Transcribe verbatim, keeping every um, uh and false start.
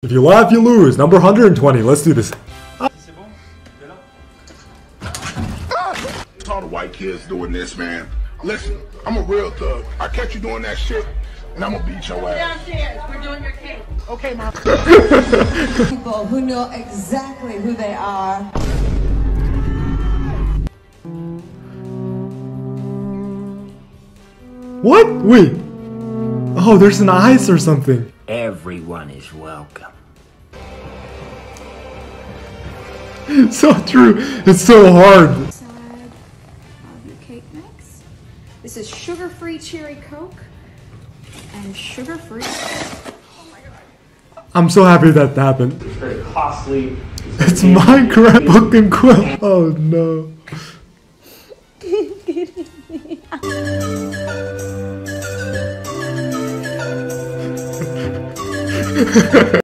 If you laugh, you lose. Number one hundred twenty. Let's do this. All the white kids doing this, man. Listen, I'm a real thug. I catch you doing that shit, and I'm gonna beat your ass. Downstairs, we're doing your cake. Okay, mom. People who know exactly who they are. What? Wait. Oh, there's an ice or something. Everyone is welcome. So true. It's so hard. Side of your cake mix. This is sugar-free cherry Coke and sugar-free. I'm so happy that happened. It's very costly. It's Minecraft book and quill. Oh no.